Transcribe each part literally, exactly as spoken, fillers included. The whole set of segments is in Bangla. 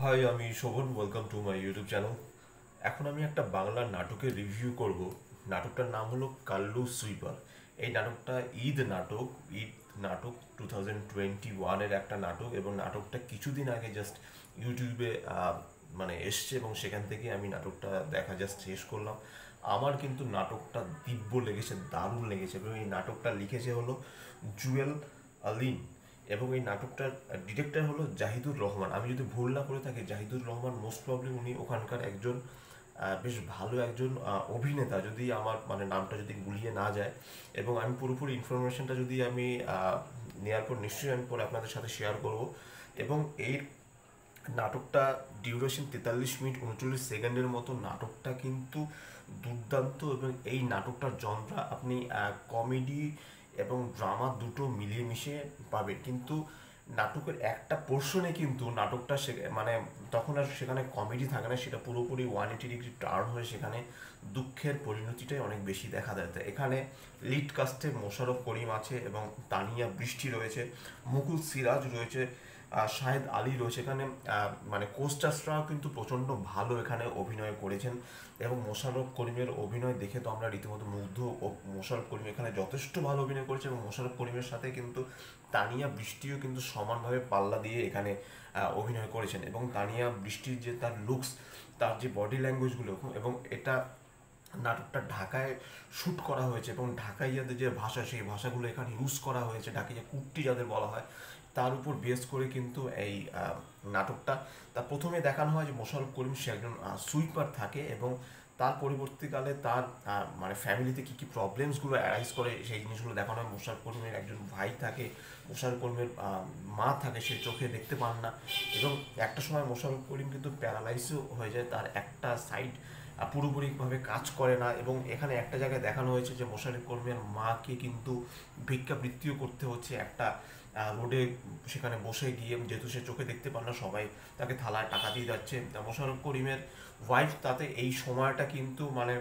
হাই, আমি Shobhan. Welcome to my YouTube channel. এখন আমি একটা বাংলা নাটকের রিভিউ করব। নাটকটার নাম হলো কাল্লু সুইপার। এই নাটকটা ঈদ নাটক ঈদ নাটক টু থাউজেন্ড টোয়েন্টি ওয়ানের একটা নাটক, এবং নাটকটা কিছুদিন আগে জাস্ট ইউটিউবে আহ, মানে এসছে, এবং সেখান থেকে আমি নাটকটা দেখা জাস্ট শেষ করলাম। আমার কিন্তু নাটকটা দিব্য লেগেছে, দারুণ লেগেছে। এবং এই নাটকটা লিখেছে হলো জুয়েল আলিন, এবং এই নাটকটার ডিরেক্টর হলো জাহিদুর রহমান। আমি যদি ভুল না করে থাকি, জাহিদুর রহমান মোস্ট প্রবলি উনি ওখানকার একজন আহ, বেশ ভালো একজন আহ, অভিনেতা, যদি আমার মানে নামটা যদি গুলিয়ে না যায়। এবং আমি পুরোপুরি ইনফরমেশনটা যদি আমি আহ, নেওয়ার পর নিশ্চয়ই আমি পরে আপনাদের সাথে শেয়ার করব। এবং এই নাটকটা ডিউরেশন তেতাল্লিশ মিনিট উনচল্লিশ সেকেন্ডের মতো। নাটকটা কিন্তু দুর্দান্ত, এবং এই নাটকটার জনরা আপনি কমেডি এবং ড্রামা দুটো মিলিয়ে মিশিয়ে পাবেন। কিন্তু নাটকের একটা পোর্শনে কিন্তু নাটকটা সে মানে তখন আর সেখানে কমেডি থাকে না, সেটা পুরোপুরি ওয়ান এইটি ডিগ্রি টার্ন হয়ে সেখানে দুঃখের পরিণতিটাই অনেক বেশি দেখা যায়। এখানে লিড কাস্টে মোশাররফ করিম আছে, এবং তানিয়া বৃষ্টি রয়েছে, মুকুল সিরাজ রয়েছে, আহ, শাহেদ আলী রয়েছে এখানে। আহ, মানে কোস্টার্সরাও কিন্তু প্রচণ্ড ভালো এখানে অভিনয় করেছেন। এবং মোশাররফ করিমের অভিনয় দেখে তো আমরা রীতিমতো মুগ্ধ। ও মোশাররফ করিম এখানে যথেষ্ট ভালো অভিনয় করেছে, এবং মোশাররফ করিমের সাথে কিন্তু তানিয়া বৃষ্টিও কিন্তু সমানভাবে পাল্লা দিয়ে এখানে আহ, অভিনয় করেছেন। এবং তানিয়া বৃষ্টির যে তার লুকস, তার যে বডি ল্যাঙ্গুয়েজগুলো, এবং এটা নাটকটা ঢাকায় শ্যুট করা হয়েছে, এবং ঢাকাইয়াদের যে ভাষা, সেই ভাষাগুলো এখানে ইউজ করা হয়েছে, ঢাকাইয়া কুট্টি যাদের বলা হয়, তার উপর বেস করে কিন্তু এই আহ, নাটকটা। তা প্রথমে দেখানো হয় যে মোশাররফ করিম সে একজন সুইপার থাকে, এবং তার পরবর্তীকালে তার আহ, মানে ফ্যামিলিতে কী কী প্রবলেমসগুলো অ্যারাইজ করে সেই জিনিসগুলো দেখানো হয়। মোশাররফ করিমের একজন ভাই থাকে, মোশাররফ করিমের আহ, মা থাকে, সে চোখে দেখতে পান না। এবং একটা সময় মোশাররফ করিম কিন্তু প্যারালাইজও হয়ে যায়, তার একটা সাইড পুরোপুরিভাবে কাজ করে না। এবং এখানে একটা জায়গায় দেখানো হয়েছে যে মোশাররফ করিমের মাকে কিন্তু ভিক্ষাবৃত্তিও করতে হচ্ছে একটা রোডে, সেখানে বসে গিয়ে, যেহেতু সে চোখে দেখতে পান না, সবাই তাকে থালায় টাকা দিয়ে যাচ্ছে। মোশাররফ করিমের ওয়াইফ তাতে এই সময়টা কিন্তু মানে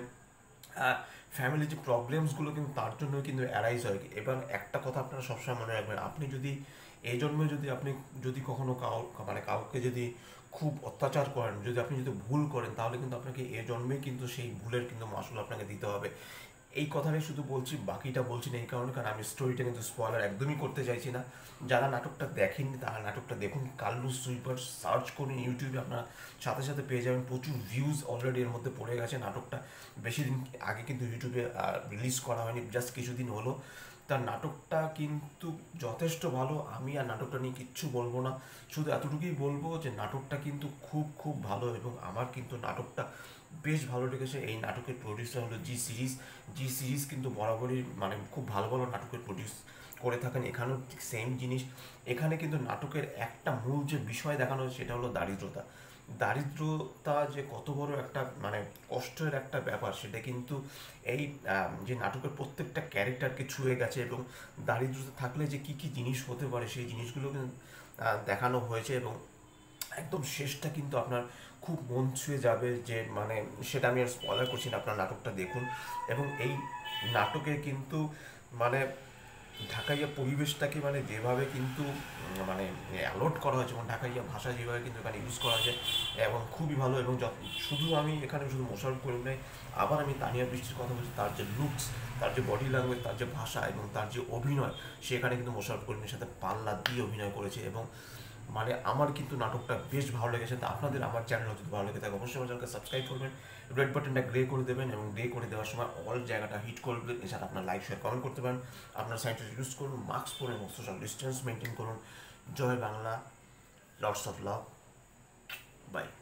ফ্যামিলির যে প্রবলেমসগুলো কিন্তু তার জন্য কিন্তু অ্যারাইজ হয়। এবং একটা কথা আপনারা সবসময় মনে রাখবেন, আপনি যদি এই জন্মে যদি আপনি যদি কখনো কাউ মানে কাউকে যদি খুব অত্যাচার করেন, যদি আপনি যদি ভুল করেন, তাহলে কিন্তু আপনাকে এ জন্মে কিন্তু সেই ভুলের কিন্তু মাসুল আপনাকে দিতে হবে। এই কথাটাই শুধু বলছি, বাকিটা বলছি না এই কারণে, কারণ আমি স্টোরিটা কিন্তু স্পয়লার একদমই করতে চাইছি না। যারা নাটকটা দেখেননি তারা নাটকটা দেখুন। কাল্লু সুইপার সার্চ করুন ইউটিউবে, আপনারা সাথে সাথে পেয়ে যাবেন। প্রচুর ভিউজ অলরেডি এর মধ্যে পড়ে গেছে। নাটকটা বেশি দিন আগে কিন্তু ইউটিউবে রিলিজ করা হয়নি, জাস্ট কিছুদিন হলো। তার নাটকটা কিন্তু যথেষ্ট ভালো। আমি আর নাটকটা নিয়ে কিচ্ছু বলবো না, শুধু এতটুকুই বলবো যে নাটকটা কিন্তু খুব খুব ভালো, এবং আমার কিন্তু নাটকটা বেশ ভালো লেগেছে। এই নাটকের প্রডিউসার হলো জি সিরিজ। জি সিরিজ কিন্তু বরাবরই মানে খুব ভালো ভালো নাটকের প্রডিউস করে থাকেন। এখানেও ঠিক সেম জিনিস। এখানে কিন্তু নাটকের একটা মূল যে বিষয় দেখানো হয়েছে সেটা হলো দারিদ্রতা। দারিদ্রতা যে কত বড় একটা মানে কষ্টের একটা ব্যাপার, সেটা কিন্তু এই যে নাটকের প্রত্যেকটা ক্যারেক্টারকে ছুঁয়ে গেছে। এবং দারিদ্রতা থাকলে যে কি কি জিনিস হতে পারে সেই জিনিসগুলো কিন্তু দেখানো হয়েছে। এবং একদম শেষটা কিন্তু আপনার খুব মন ছুঁয়ে যাবে, যে মানে সেটা আমি আর স্পয়লার করছি না, আপনার নাটকটা দেখুন। এবং এই নাটকে কিন্তু মানে ঢাকাইয়া পরিবেশটাকে মানে যেভাবে কিন্তু মানে অ্যালট করা হয়েছে, এবং ঢাকাইয়া ভাষা যেভাবে কিন্তু এখানে ইউজ করা হয়েছে, এবং খুবই ভালো। এবং শুধু আমি এখানে শুধু মোশাররফ করিম নাই, আবার আমি তানিয়া বৃষ্টির কথা বলছি। তার যে লুকস, তার যে বডি ল্যাঙ্গুয়েজ, তার যে ভাষা, এবং তার যে অভিনয়, সেখানে কিন্তু মোশাররফ করিমের সাথে পাল্লা দিয়ে অভিনয় করেছে। এবং মানে আমার কিন্তু নাটকটা বেশ ভালো লেগেছে। তো আপনাদের আমার চ্যানেল যদি ভালো লেগে থাকে, অবশ্যই আমার চ্যানেলকে সাবস্ক্রাইব করবেন, রেড বাটনটা গ্রে করে দেবেন, এবং গ্রে করে দেওয়ার সময় অল জায়গাটা হিট করবেন। এছাড়া আপনার লাইক শেয়ার কমেন্ট করতে পারেন। আপনার স্যানিটাইজার ইউজ করুন, মাস্ক পরুন, এবং সোশ্যাল ডিস্টেন্স মেনটেন করুন। জয় Bangla, lots of love, by.